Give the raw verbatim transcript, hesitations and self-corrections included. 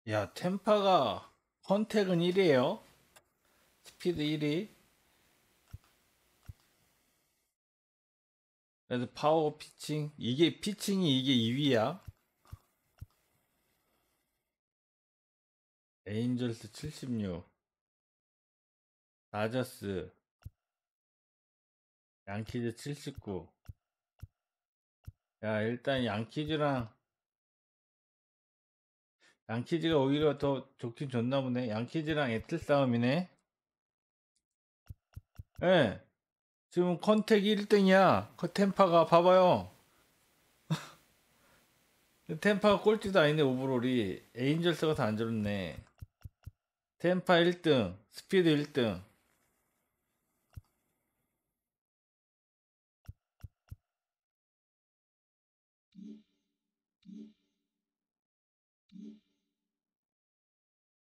야, 템파가 컨택은 일 위에요. 스피드 일 위. 그래서 파워 피칭. 이게 피칭이 이게 이 위야. 에인절스 칠십육. 다저스. 양키즈 칠십구. 야, 일단 양키즈랑 양키즈가 오히려 더 좋긴 좋나 보네. 양키즈랑 애틀 싸움이네. 예. 지금 컨택 일 등이야. 그 템파가 봐봐요. 템파가 꼴찌도 아닌데 오버롤이 에인절스가 더 안 좋네. 템파 일 등, 스피드 일 등.